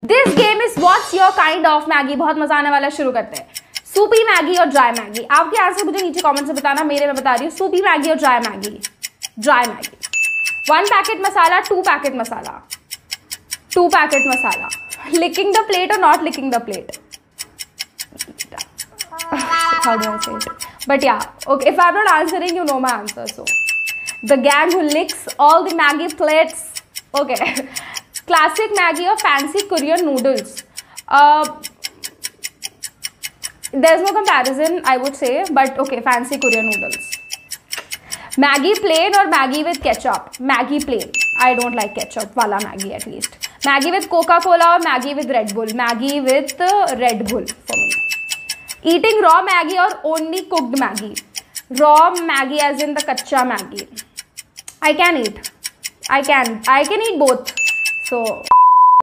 This game is what's your kind of Maggi. बहुत मजा आने वाला है, शुरू करते हैं। सूपी मैगी और ड्राई मैगी। आपके आंसर मुझे नीचे कमेंट से बताना। मेरे मैं बता रही हूँ सूपी मैगी और dry Maggi. Dry Maggi 1 packet masala, 2 packet masala, 2 packet masala. Licking the plate और not licking the plate. How do I say it? But yeah, okay, if I'm not answering, you know my answer. So the gang who licks all the Maggi plates. Okay. Classic Maggi or fancy Korean noodles. There's no comparison, I would say, but okay, fancy Korean noodles. Maggi plain or Maggi with ketchup? Maggi plain. I don't like ketchup wala Maggi at least. Maggi with Coca-Cola or Maggi with Red Bull? Maggi with Red Bull for me. Eating raw Maggi or only cooked Maggi? Raw Maggi as in the kacha Maggi. I can eat. I can eat both. So